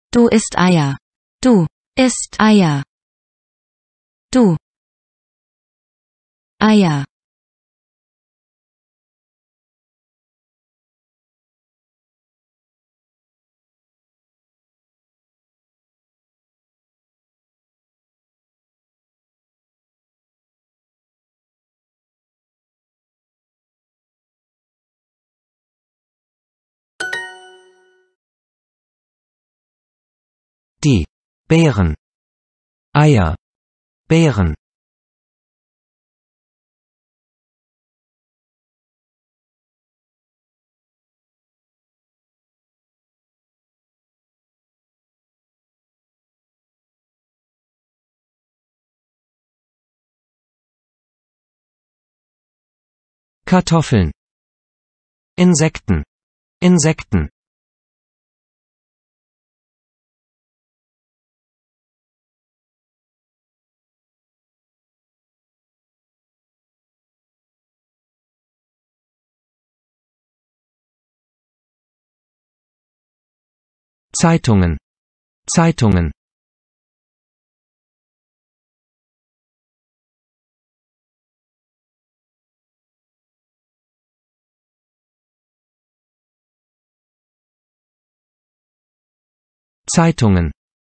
Du isst Eier. Du isst Eier. Du Eier. Die Beeren. Eier. Beeren. Kartoffeln. Insekten. Insekten. Zeitungen. Zeitungen. Zeitungen.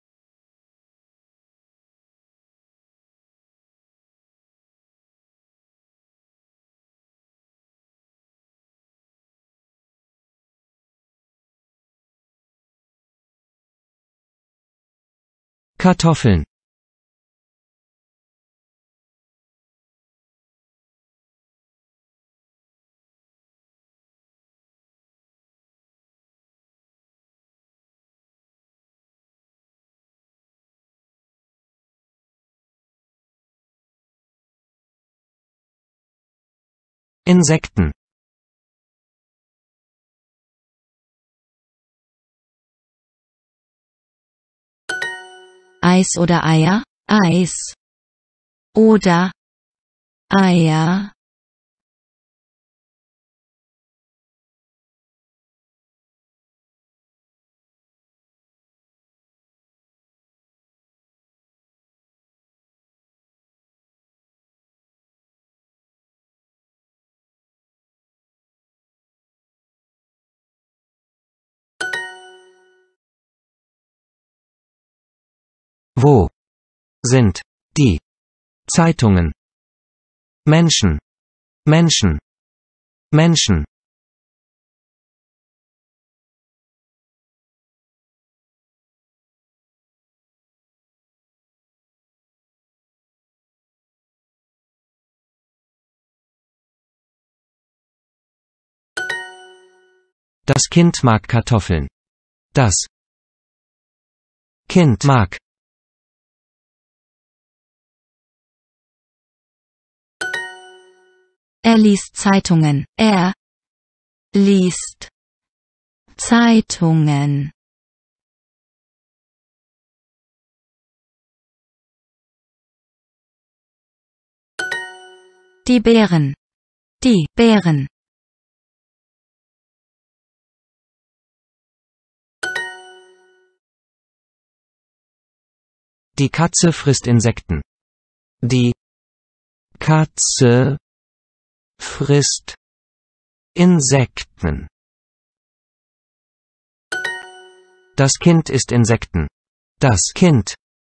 Kartoffeln. Insekten. Eis oder Eier? Eis. Oder Eier. Wo sind die Zeitungen? Menschen. Menschen. Menschen. Das Kind mag Kartoffeln. Das Kind mag. Er liest Zeitungen. Er liest Zeitungen. Die Beeren. Die Beeren. Die Katze frisst Insekten. Die Katze frisst Insekten. Das Kind isst Insekten. Das Kind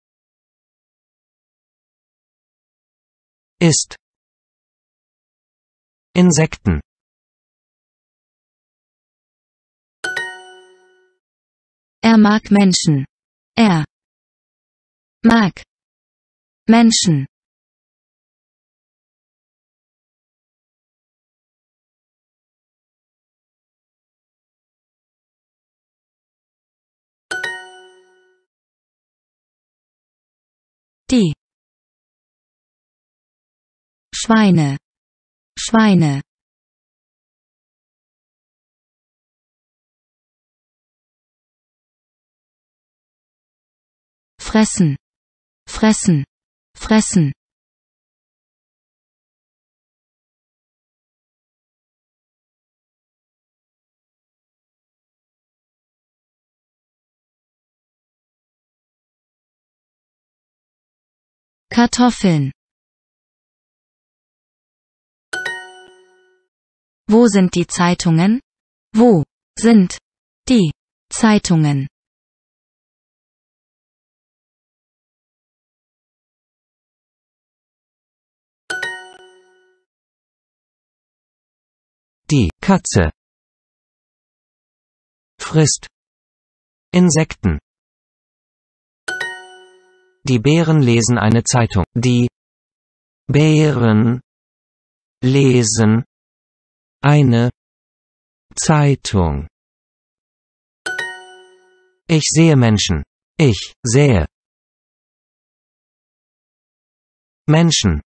isst Insekten. Er mag Menschen. Er mag Menschen. Die Schweine. Schweine. Fressen. Fressen. Fressen. Kartoffeln. Wo sind die Zeitungen? Wo sind die Zeitungen? Die Katze frisst Insekten. Die Bären lesen eine Zeitung. Die Bären lesen eine Zeitung. Ich sehe Menschen. Ich sehe Menschen.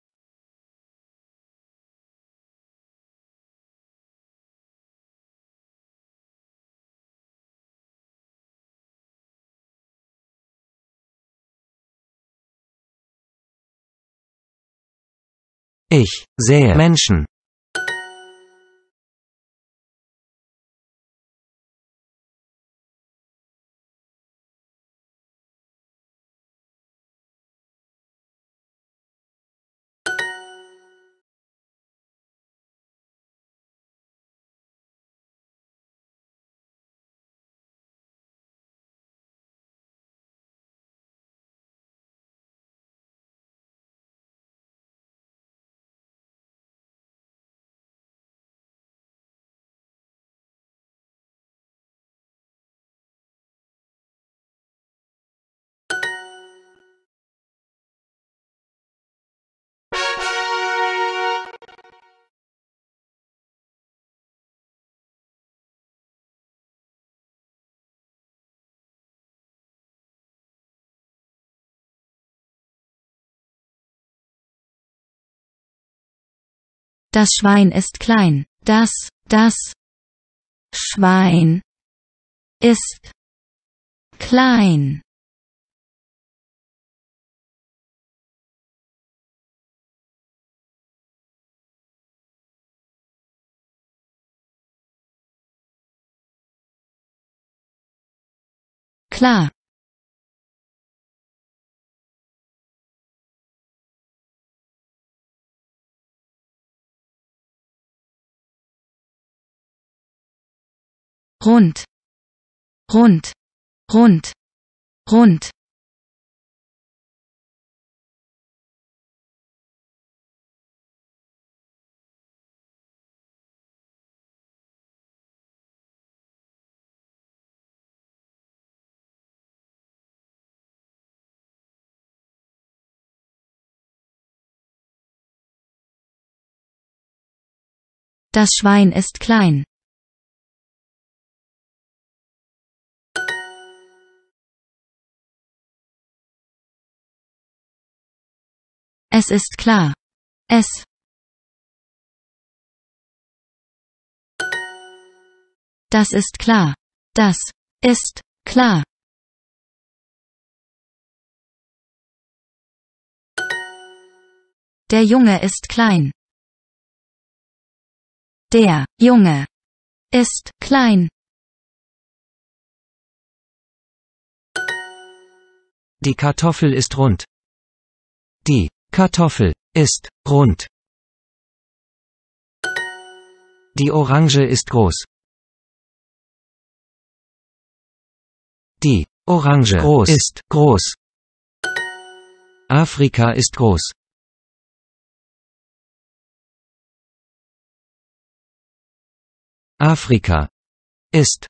Ich sehe Menschen. Das Schwein ist klein. Das Schwein ist klein. Klar. Rund. Rund. Rund. Rund. Das Schwein ist klein. Es ist klar. Das ist klar. Das ist klar. Der Junge ist klein. Der Junge ist klein. Die Kartoffel ist rund. Die Kartoffel ist rund. Die Orange ist groß. Die Orange groß ist groß. Afrika ist groß. Afrika ist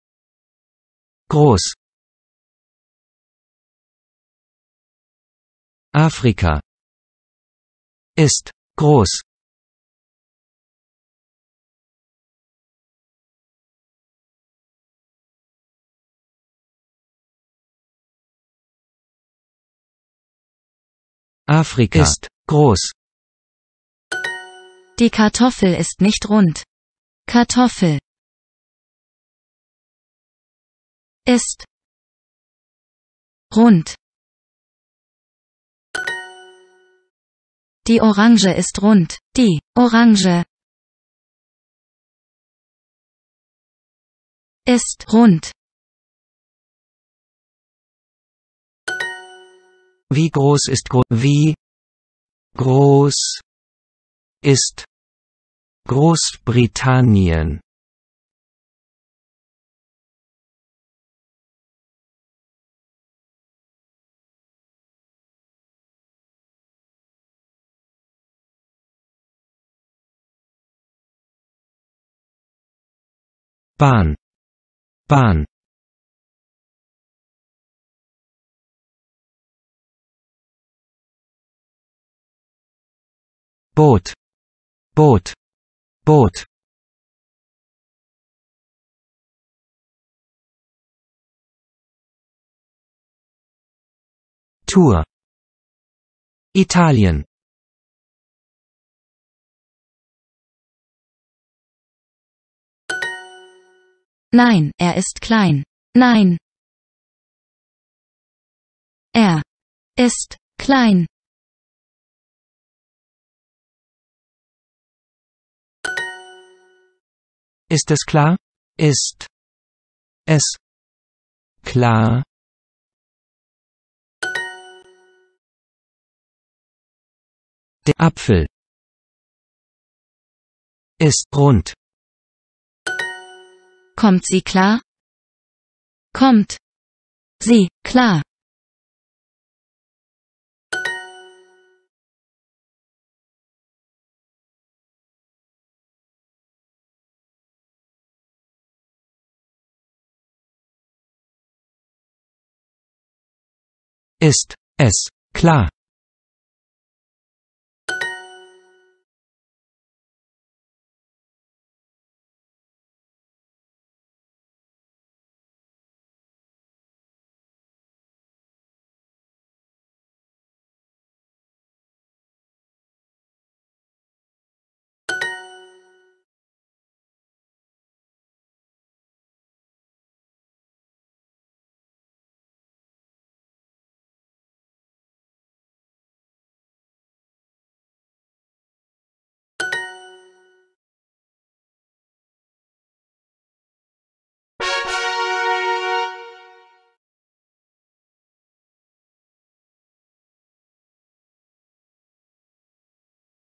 groß. Afrika ist groß. Afrika ist groß. Die Kartoffel ist nicht rund. Kartoffel ist rund. Die Orange ist rund. Die Orange ist rund. Wie groß ist groß? Wie Groß ist Großbritannien. Bahn. Bahn. Boot. Boot. Boot. Tour. Italien. Nein, er ist klein. Nein. Er ist klein. Ist es klar? Ist es klar? Der Apfel ist rund. Kommt sie klar? Kommt sie klar? Ist es klar?